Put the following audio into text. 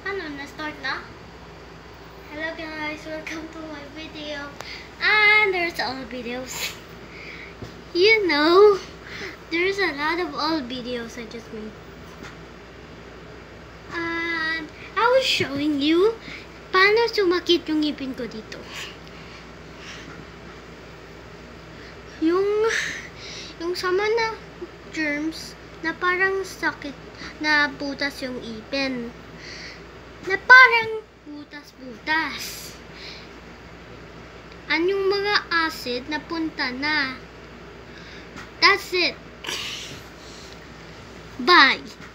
Ano, na-start na? Hello guys, welcome to my video. And there's all videos. You know, there's a lot of old videos I just made. And I was showing you paano sumakit yung ngipin ko dito. Yung sama na germs na parang sakit na butas yung ipin. Na parang butas-butas. Yung mga acid na punta na. That's it. Bye.